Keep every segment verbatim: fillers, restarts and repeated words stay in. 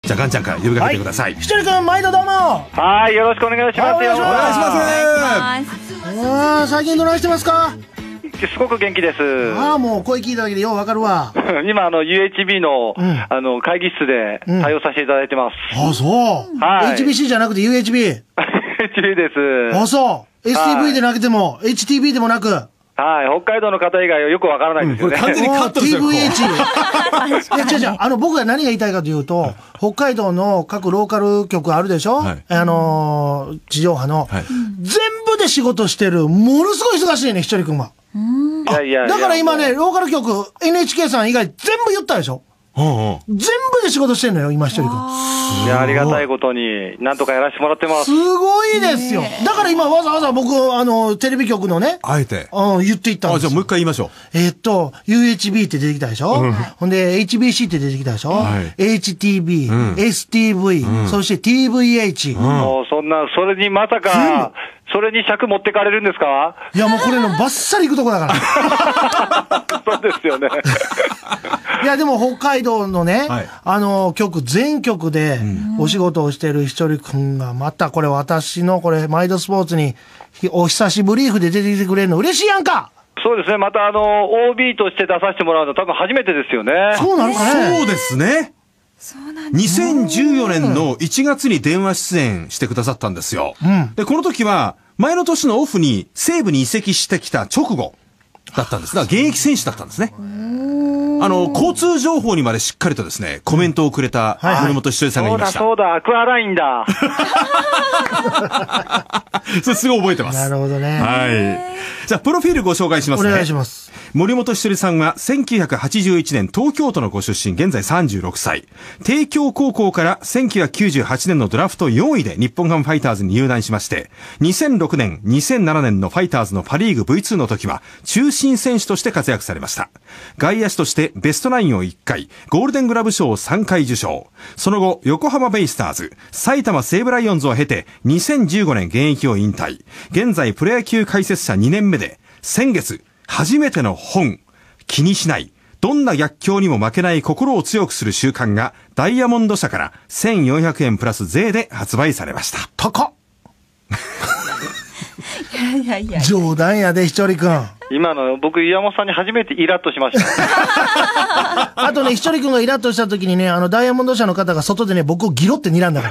じゃあガンちゃんから呼びかけてください。 ひとりくん、毎度どうも。 はい、よろしくお願いしますよ。 お願いします。 お願いします。 ああ、最近どないしてますか？ すごく元気です。 ああ、もう声聞いただけでようわかるわ。 今、あの、ユーエイチビー の、 うん、 あの、会議室で対応させていただいてます。 うん、あ、そう。はい。エイチビーシー じゃなくて ユーエイチビー。ユーエイチビー です。 あ、そう。エスティーブイ でなくても、エイチティービー でもなく。 はい。北海道の方以外はよくわからないですよね。 うん、これ完全にカットですよ。 ティーブイエイチ。いや、違う違う。あの、僕が何が言いたいかというと、はい、北海道の各ローカル局あるでしょ、はい、あのー、地上波の、はい。全部で仕事してる、ものすごい忙しいね、ひとりくんは。 いやいやいや。 だから今ね、ローカル局、エヌエイチケー さん以外全部言ったでしょ。うんうん、全部で仕事してんのよ、今ひとりくん。 いや、ありがたいことに、なんとかやらせてもらってます。 すごいですよ。だから今わざわざ僕、あの、テレビ局のね、 あえて、 うん、言っていったんですよ。 あ、じゃあもう一回言いましょう。 えー、っと、ユーエイチビー って出てきたでしょ、うん、ほんで、エイチビーシー って出てきたでしょ、はい、エイチティービー、うん、エスティーブイ、うん、そして ティーブイエイチ。 うん、もうそんな、それにまさか、それに尺持ってかれるんですか？ いや、もうこれのバッサリ行くとこだから。 そうですよね。 いや、でも北海道のね、はい、あの、局、全局でお仕事をしてるひとりくんが、またこれ私のこれ、マイドスポーツにお久しぶりーふで出てきてくれるの嬉しいやんか。 そうですね。またあの、オービー として出させてもらうの多分初めてですよね。 そうなのかね。 そうですね。 そうなんです。 にせんじゅうよねんのいちがつに電話出演してくださったんですよ。うん、で、この時は、前の年のオフに西武に移籍してきた直後だったんです。だから現役選手だったんですね。あの、交通情報にまでしっかりとですね、コメントをくれた森本ひとりさんがいました。 そうだ、そうだ、アクアラインだ。 それすごい覚えてます。 なるほどね。 はい。じゃあ、プロフィールご紹介しますね。 お願いします。 森本ひとりさんはせんきゅうひゃくはちじゅういちねん東京都のご出身、現在さんじゅうろくさい。帝京高校からせんきゅうひゃくきゅうじゅうはちねんのドラフトよんいで日本ハムファイターズに入団しまして、にせんろくねん、にせんななねんのファイターズのパリーグ ブイツー の時は中心選手として活躍されました。外野手としてベストナインをいっかい、ゴールデングラブ賞をさんかい受賞。その後、横浜ベイスターズ、埼玉西武ライオンズを経てにせんじゅうごねん現役を引退。現在プロ野球解説者にねんめで、先月、初めての本、気にしない。どんな逆境にも負けない心を強くする習慣がダイヤモンド社からせんよんひゃくえんプラス税で発売されました。 高っ。 いやいやいや。 冗談やで、ひとりくん。 今の僕、岩本さんに初めてイラッとしました。 あとね、ひとりくんがイラッとした時にね、あの、ダイヤモンド社の方が外でね、僕をギロって睨んだから。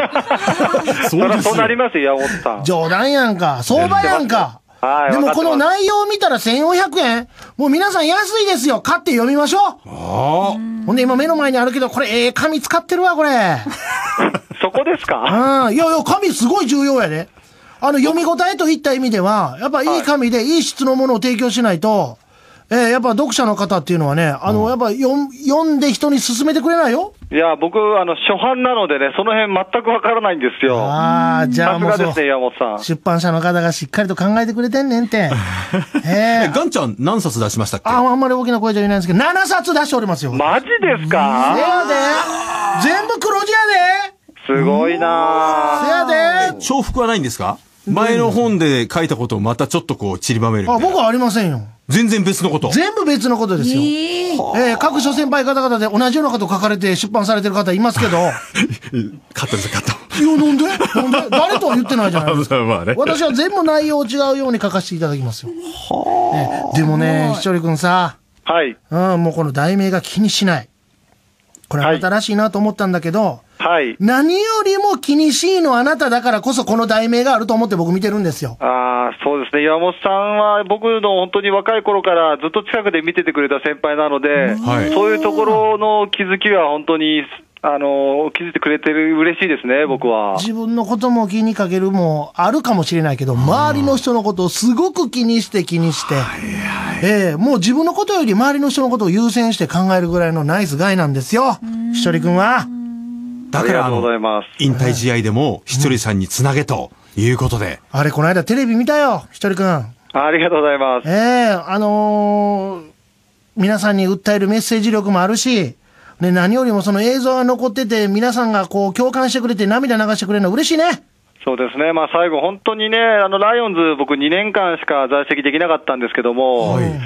そうですよ。そうなりますよ、岩本さん。 冗談やんか。相場やんか。はい、でもこの内容を見たらせんよんひゃくえん、もう皆さん安いですよ。買って読みましょう。あほんで今目の前にあるけど、これええ紙使ってるわ、これ。 そこですか？ うん。いやいや、紙すごい重要やで。あの、読み応えといった意味では、やっぱいい紙でいい質のものを提供しないと、えー、やっぱ読者の方っていうのはね、あの、うん、やっぱ読んで人に勧めてくれないよ。 いや、僕、あの、初版なのでね、その辺全くわからないんですよ。 ああ、じゃあもうそう。 さすがですね、岩本さん。 出版社の方がしっかりと考えてくれてんねんて。 えー、ガンちゃん何冊出しましたっけ？ あ、あんまり大きな声じゃ言えないんですけど、ななさつ出しておりますよ。 マジですか？ せやで。全部黒字やで。 すごいなぁ。せやで。 重複はないんですか？前の本で書いたことをまたちょっとこう散りばめる。 あ、僕はありませんよ。全然別のこと。 全部別のことですよ。えー、えー、各諸先輩方々で同じようなこと書かれて出版されてる方いますけど。 カットです、カット。 いや、なんでなんで誰とは言ってないじゃないですか。 まあね、 私は全部内容違うように書かせていただきますよ。はあ、でもね、ひとりくんさ。 はい。 うん、もうこの題名が気にしない。これ新しいなと思ったんだけど、はい。何よりも気にしいのあなただからこそこの題名があると思って僕見てるんですよ。 ああ、そうですね。岩本さんは僕の本当に若い頃からずっと近くで見ててくれた先輩なので、はい、そういうところの気づきは本当に、あの、気づいてくれてる、嬉しいですね、僕は。 自分のことも気にかけるもあるかもしれないけど、周りの人のことをすごく気にして気にして、はいはい、えー、もう自分のことより周りの人のことを優先して考えるぐらいのナイスガイなんですよ、ひとりくんは。 だからあの、引退試合でもひとりさんにつなげということで。 うん、あれ、この間テレビ見たよ、ひとりくん。ありがとうございます。 ええー、あのー、皆さんに訴えるメッセージ力もあるし、ね、何よりもその映像が残ってて、皆さんがこう共感してくれて涙流してくれるの嬉しいね。 そうですね。まあ最後本当にね、あのライオンズ僕にねんかんしか在籍できなかったんですけども、はい、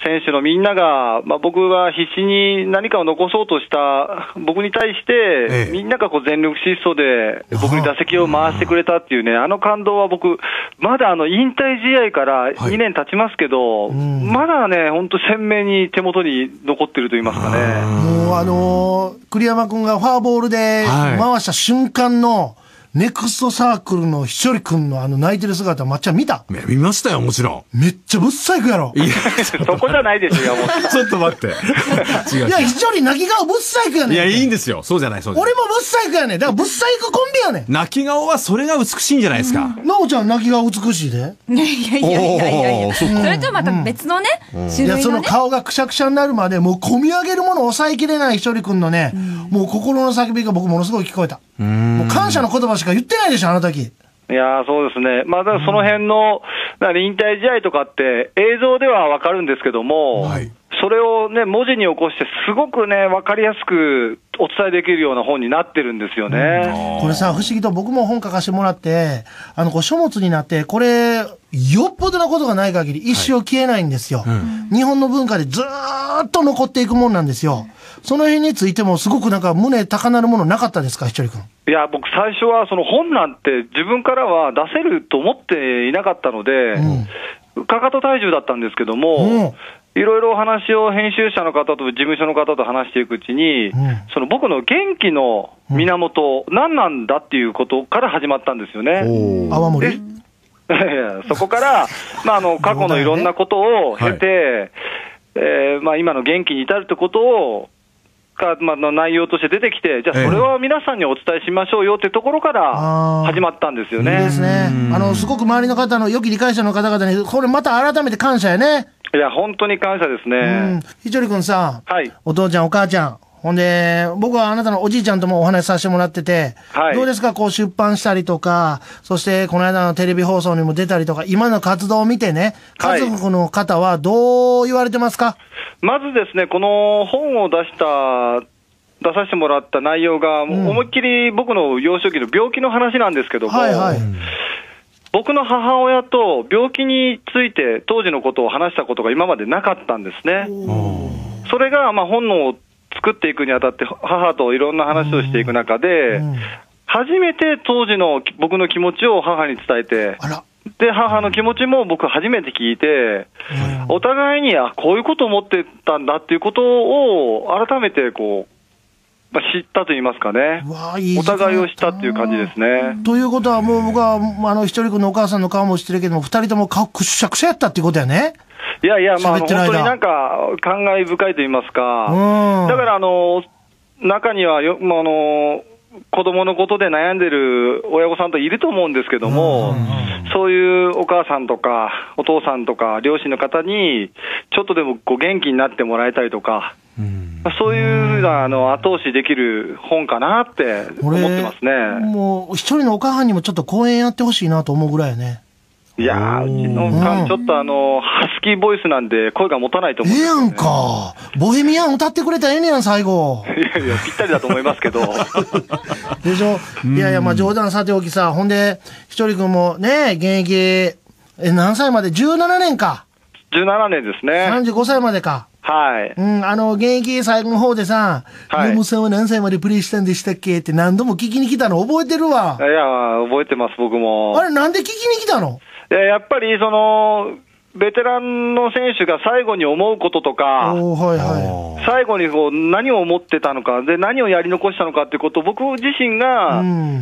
選手のみんなが、まあ、僕は必死に何かを残そうとした僕に対して、ええ、みんながこう全力疾走で僕に打席を回してくれたっていうね、あの感動は僕、まだあの引退試合からにねん経ちますけど、はい、まだね、本当鮮明に手元に残ってると言いますかね。 もうあのー、栗山君がフォアボールで回した瞬間の、はい、ネクストサークルのひとりくんのあの泣いてる姿、まっちゃん見た？ 見ましたよ、もちろん。 めっちゃぶっさいくやろ。 いや、そこじゃないですよ、もう。 ちょっと待って。 違う。いや、ひとり泣き顔ぶっさいくやねん。 いや、いいんですよ。そうじゃない、そうじゃない。 俺もぶっさいくやねん。だからぶっさいくコンビやねん。 泣き顔はそれが美しいんじゃないですか。 なおちゃん泣き顔美しいで。 いやいやいやいやいやいや。それとまた別のね、種類のね。いや、 その顔がくしゃくしゃになるまで、もう込み上げるものを抑えきれないひとりくんのね、もう心の叫びが僕ものすごい聞こえた。もう感謝の言葉しか言ってないでしょ、あの時。 いやー、そうですね。まあ、だからその辺の、だから引退試合とかって映像ではわかるんですけども、はい、それをね、文字に起こしてすごくね、わかりやすくお伝えできるような本になってるんですよね。 これさ、不思議と僕も本書かせてもらって、あの、こう書物になって、これ、よっぽどなことがない限り一生消えないんですよ。はいうん、日本の文化でずーっと残っていくもんなんですよ。その辺についてもすごくなんか胸高鳴るものなかったですか、ひとりくん。 いや、僕最初はその本なんて自分からは出せると思っていなかったので、うん、かかと体重だったんですけども、いろいろお話を編集者の方と事務所の方と話していくうちに、うん、その僕の元気の源、うん、何なんだっていうことから始まったんですよね。 泡盛そこから、まあ、あの過去のいろんなことを経て、ねはいえーまあ、今の元気に至るってことをか、まあ、の内容として出てきて、じゃあそれは皆さんにお伝えしましょうよってところから始まったんですよね。 いいですね。あのすごく周りの方の良き理解者の方々にこれまた改めて感謝やね。 いや本当に感謝ですね。 ひとりくんさ、 はい、 お父ちゃんお母ちゃんほんで僕はあなたのおじいちゃんともお話しさせてもらってて、はい、どうですかこう出版したりとか、そしてこの間のテレビ放送にも出たりとか、今の活動を見てね、家族の方はどう言われてますか？はい、 まずですね、この本を出した出させてもらった内容が、思いっきり僕の幼少期の病気の話なんですけども、はいはい、僕の母親と病気について当時のことを話したことが今までなかったんですね。それがまあ本を作っていくにあたって母といろんな話をしていく中で、初めて当時の僕の気持ちを母に伝えて、で母の気持ちも僕初めて聞いて、お互いにあこういうことを思ってたんだっていうことを改めてこうまあ、知ったと言いますかね。いいお互いを知ったっていう感じですね。 ということはもう僕はあのひとりくんのお母さんの顔も知ってるけども、二人とも顔くしゃくしゃやったっていうことやね。 いやいや、まあ本当になんか感慨深いと言いますか。だからあの中にはよ、まあ、あの子供のことで悩んでる親御さんといると思うんですけども、そういうお母さんとかお父さんとか両親の方にちょっとでもこう元気になってもらえたりとか、うんそういうふうなあの後押しできる本かなって思ってますね。 もう一人のお母さんにもちょっと講演やってほしいなと思うぐらいやね。 いやー、うちのおかんちょっとあのハスキーボイスなんで声が持たないと思うんですよね。 ええやんか。ボヘミアン歌ってくれたらええねやん最後。 いやいやぴったりだと思いますけど。 でしょ。いやいやまあ冗談さておきさ、ほんでひとりくんもね現役え何歳までじゅうななねんか。 じゅうななねんですね。 さんじゅうごさいまでか。 はい。 うん、あの、現役最後の方でさ、はい、野村さんは何歳までプレイしたんでしたっけって何度も聞きに来たの覚えてるわ。 いや、覚えてます、僕も。 あれ、なんで聞きに来たの？ いや、やっぱり、その、ベテランの選手が最後に思うこととか、 おはいはい、 最後にこう何を思ってたのか、で、何をやり残したのかってことを僕自身が、うん、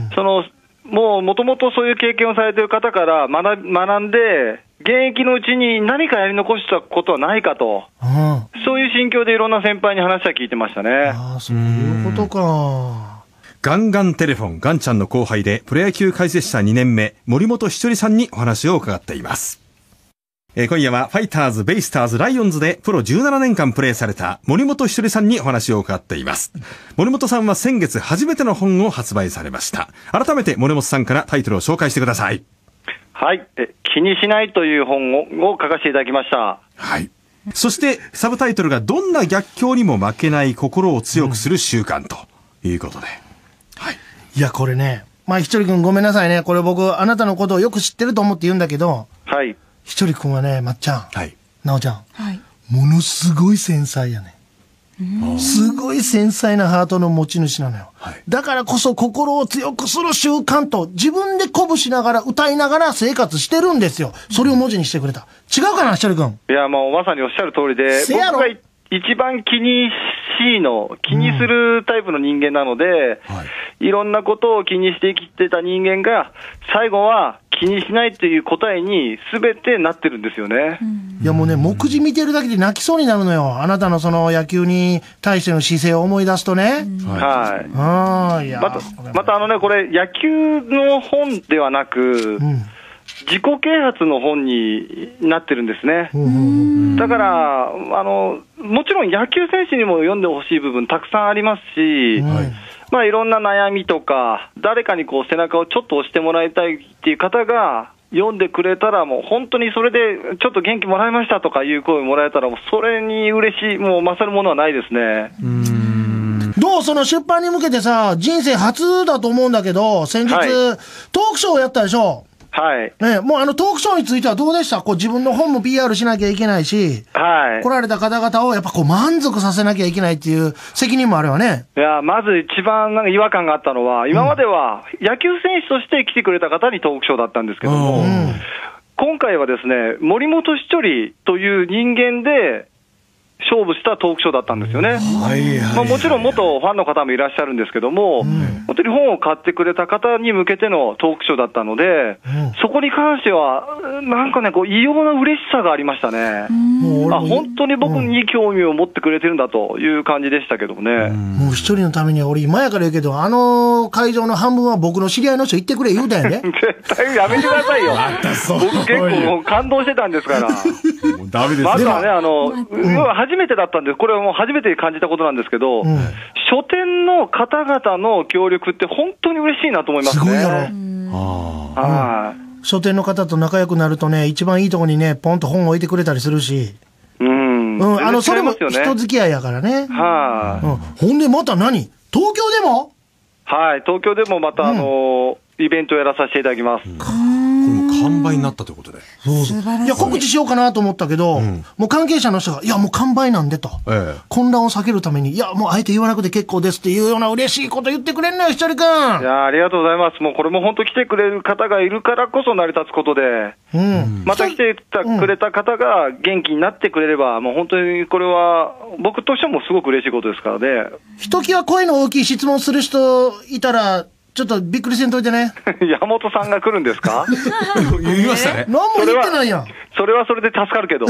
その、もうもともとそういう経験をされている方から学、学んで、現役のうちに何かやり残したことはないかと、うん、そういう心境でいろんな先輩に話は聞いてましたね。 ああ、そういうことか。 ガンガンテレフォン、ガンちゃんの後輩で、プロ野球解説者にねんめ、森本ひとりさんにお話を伺っています。えー、今夜はファイターズ、ベイスターズ、ライオンズでプロじゅうななねんかんプレーされた森本ひとりさんにお話を伺っています。森本さんは先月初めての本を発売されました。改めて森本さんからタイトルを紹介してください。 はい、え気にしないという本をを書かせていただきました。 はい。そしてサブタイトルがどんな逆境にも負けない心を強くする習慣ということで、 うん、はい。いやこれね、まあひとりくんごめんなさいね、これ僕あなたのことをよく知ってると思って言うんだけど、 はい。 ひとりくんはね、まっちゃん、 はい、 なおちゃん、 はい、 ものすごい繊細やね。すごい繊細なハートの持ち主なのよ。はい、だからこそ心を強くする習慣と自分で鼓舞しながら歌いながら生活してるんですよ。それを文字にしてくれた。違うかな、ひとりくん。 いや、もうまさにおっしゃる通りで、僕が一番気にしいの、気にするタイプの人間なので、うんはい、いろんなことを気にして生きてた人間が、最後は気にしないっていう答えに全てなってるんですよね。 うん、いやもうね、目次見てるだけで泣きそうになるのよ。あなたのその野球に対しての姿勢を思い出すとね。 うん、はい。あいやまた、またあのね、これ野球の本ではなく、うん自己啓発の本になってるんですね。だからあの、もちろん野球選手にも読んでほしい部分たくさんありますし、はい、まあ、いろんな悩みとか、誰かにこう背中をちょっと押してもらいたいっていう方が読んでくれたら、もう本当にそれでちょっと元気もらいましたとかいう声もらえたら、もうそれに嬉しい、もう勝るものはないですね。 うーんどうその出版に向けてさ、人生初だと思うんだけど、先日、はい、トークショーをやったでしょ。 はい。 ね、もうあのトークショーについてはどうでした？こう自分の本も ピーアール しなきゃいけないし、はい。来られた方々をやっぱこう満足させなきゃいけないっていう責任もあるわね。 いや、まず一番なんか違和感があったのは、今までは野球選手として来てくれた方にトークショーだったんですけども、うん、今回はですね、森本稀哲という人間で、勝負したトークショーだったんですよね。まあ、もちろん元ファンの方もいらっしゃるんですけども、うん、本当に本を買ってくれた方に向けてのトークショーだったので、うん、そこに関してはなんかね、こう異様な嬉しさがありましたね。あ、本当に僕に興味を持ってくれてるんだという感じでしたけどもね。うん、 もう一人のためには俺今やから言うけど、あの会場の半分は僕の知り合いの人行ってくれ言うたよね。 絶対やめてくださいよ。僕結構もう感動してたんですから。もうダメですね。まずはね、あの、うん初めてだったんです。これはもう初めて感じたことなんですけど、うん、書店の方々の協力って本当に嬉しいなと思いますね。すごいやろ。 あうん、書店の方と仲良くなるとね、一番いいとこにね、ポンと本置いてくれたりするし。うん。うん、あの、それも人付き合いやからね。はい、うん。ほんでまた何？東京でも？ はい、東京でもまた、あのー、イベントをやらさせていただきます。うんこれも完売になったということで。 そういや、告知しようかなと思ったけど、うん、もう関係者の人が、いや、もう完売なんでと、ええ。混乱を避けるために、いや、もうあえて言わなくて結構ですっていうような嬉しいこと言ってくれんのよ、ひとりくん。いや、ありがとうございます。もうこれも本当来てくれる方がいるからこそ成り立つことで、うん、また来てくれた方が元気になってくれれば、もう本当にこれは、僕としてもすごく嬉しいことですからね。 ひときわ声の大きい質問する人いたら、ちょっとびっくりせんといてね。 山本さんが来るんですか？ 言いましたね。 何も言ってないやん。 それはそれで助かるけど。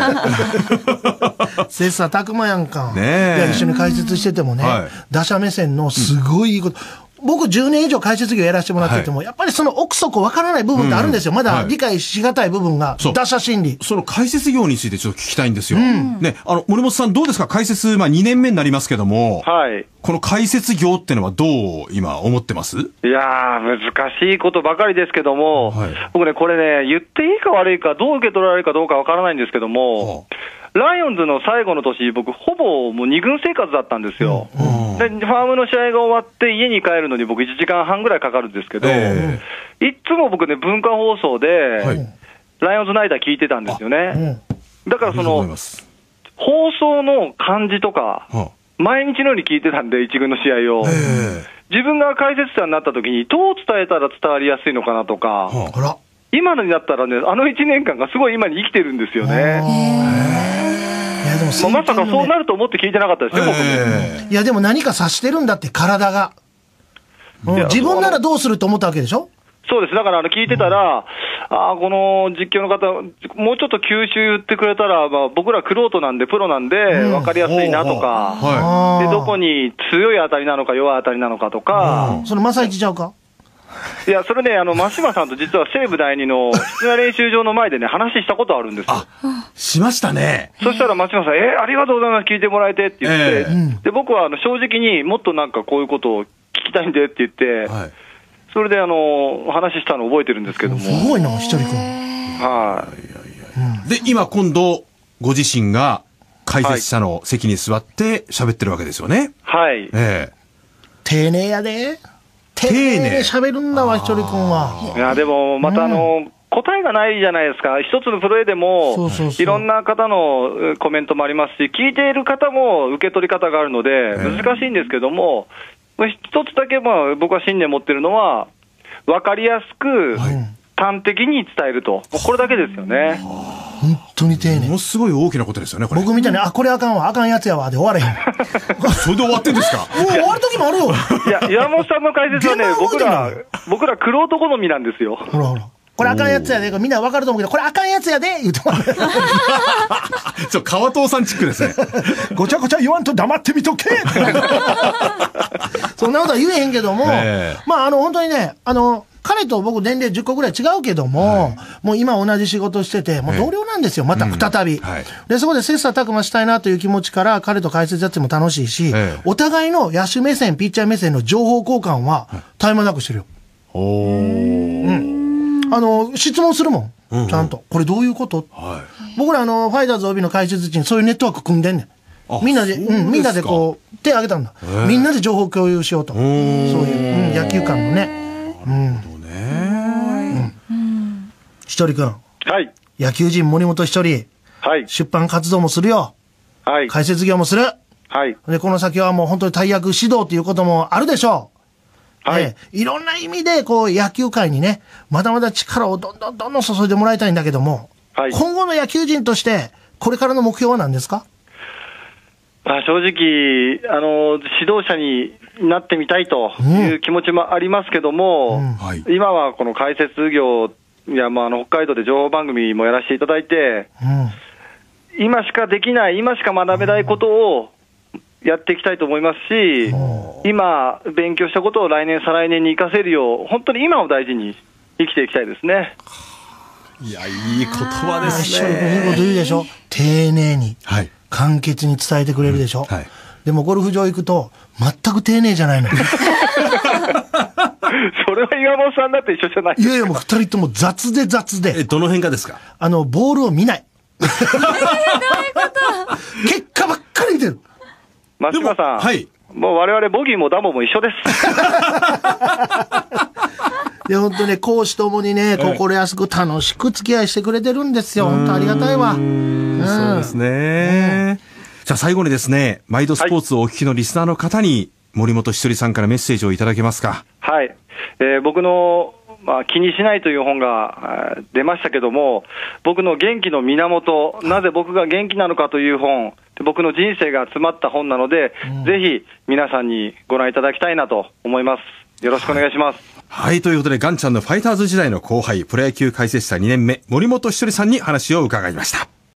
切磋琢磨やんか。ねえ。一緒に解説しててもね、はい、打者目線のすごいいいこと。うん僕じゅうねん以上解説業やらせてもらってても、はい、やっぱりその奥底わからない部分ってあるんですよ。うん、まだ理解しがたい部分が、はい、打者心理。 その解説業についてちょっと聞きたいんですよ。うん、ね、あの、森本さんどうですか解説、まあにねんめになりますけども、はい。この解説業ってのはどう今思ってます？いやー、難しいことばかりですけども、はい、僕ね、これね、言っていいか悪いか、どう受け取られるかどうかわからないんですけども、はあライオンズの最後の年、僕、ほぼもうに軍生活だったんですよ、うん、でファームの試合が終わって、家に帰るのに僕、いちじかんはんぐらいかかるんですけど、えー、いつも僕ね、文化放送で、はい、ライオンズナイター聞いてたんですよね、うん、だからその、放送の感じとか、毎日のように聞いてたんで、一軍の試合を、えー、自分が解説者になった時に、どう伝えたら伝わりやすいのかなとか。あら今のになったらね、あのいちねんかんがすごい今に生きてるんですよね。いやでもまあ、まさかそうなると思って聞いてなかったですよ、僕も。 いやでも何か察してるんだって、体が。うん、自分ならどうすると思ったわけでしょ？ そうです。だからあの聞いてたら、うん、あこの実況の方、もうちょっと吸収言ってくれたら、まあ、僕ら玄人なんで、プロなんで、分かりやすいなとか、うん、で、どこに強い当たりなのか、弱い当たりなのかとか。 うん、その正一ちゃうか？ いや、それね、あの、増島さんと実は西武第二の室内練習場の前でね、話したことあるんですよ。 あ、しましたね。 そしたら増島さん、えー、ありがとうございます、聞いてもらえてって言って、えー、で、僕はあの正直にもっとなんかこういうことを聞きたいんでって言って、はい、それであの、話したの覚えてるんですけども。すごいな、ひとりくん。 はい。 で、今今度、ご自身が解説者の席に座って喋ってるわけですよね。 はい。 えー、丁寧やで。丁寧に喋るんだわ、ひとりくんは。 いや、でも、またあの、うん、 答えがないじゃないですか。一つのプレーでも、そうそうそう、いろんな方のコメントもありますし、聞いている方も受け取り方があるので、難しいんですけども、一つだけまあ僕は信念持ってるのは、分かりやすく、端的に伝えると、これだけですよね。 本当に丁寧。 ものすごい大きなことですよね、これ。 僕みたいに、あ、これあかんわ、あかんやつやわ、で終われへん。 それで終わってんですか？ もう終わる時もあるよ。 いや、岩本さんの解説はね、僕ら、僕ら、玄人好みなんですよ。 ほらほら。これあかんやつやで、みんなわかると思うけど、これあかんやつやで、言うてもらう。 ちょ、川藤さんチックですね。 ごちゃごちゃ言わんと黙ってみとけそんなことは言えへんけども、えー、まあ、あの、本当にね、あの、彼と僕年齢じゅっこぐらい違うけども、はい、もう今同じ仕事してて、もう同僚なんですよ、また再び、うんはい。で、そこで切磋琢磨したいなという気持ちから、彼と解説やっても楽しいし、ええ、お互いの野手目線、ピッチャー目線の情報交換は、絶え間なくしてるよ。おー。うん。あの、質問するもん。うんうん、ちゃんと。これどういうこと、はい、僕らあの、ファイターズ オービー の解説陣にそういうネットワーク組んでんねん。みんなで、うん、みんなでこう、手挙げたんだ。みんなで情報共有しようと。そういう、うん、野球観のね。うん。ひとりくん。 はい。 野球人森本ひとり。 はい。 出版活動もするよ。 はい。 解説業もする。 はい。 で、この先はもう本当に大役指導ということもあるでしょう。はい。えー、いろんな意味で、こう、野球界にね、まだまだ力をどんどんどんどん注いでもらいたいんだけども、はい。今後の野球人として、これからの目標は何ですか？ まあ、正直、あの、指導者になってみたいという気持ちもありますけども、うんうんはい、今はこの解説業、いや、まあ、あの、北海道で情報番組もやらせていただいて、うん、今しかできない、今しか学べないことをやっていきたいと思いますし、うん、今、勉強したことを来年、再来年に活かせるよう、本当に今を大事に生きていきたいですね。 いや、いい言葉ですね。 いいこと言うでしょ。丁寧に。はい。簡潔に伝えてくれるでしょ、うんはい、でもゴルフ場行くと全く丁寧じゃないの。それは岩本さんだって一緒じゃない？ いやいや、もう二人とも雑で雑で。 え、どの辺がですか？ あのボールを見ない。どういうこと？結果ばっかり見てる。 松島さん、はい、もう我々ボギーもダボも一緒です。 いや、本当ね、講師ともにね、心安く楽しく付き合いしてくれてるんですよ。本当ありがたいわ。うん、 そうですね。うん、じゃあ最後にですね、マイドスポーツをお聞きのリスナーの方に、森本ひとりさんからメッセージをいただけますか？ はい。えー、僕の、まあ、気にしないという本が出ましたけども、僕の元気の源、なぜ僕が元気なのかという本、僕の人生が詰まった本なので、うん、ぜひ皆さんにご覧いただきたいなと思います。よろしくお願いします。 はい、はい、ということで、ガンちゃんのファイターズ時代の後輩、プロ野球解説者にねんめ、森本ひとりさんに話を伺いました。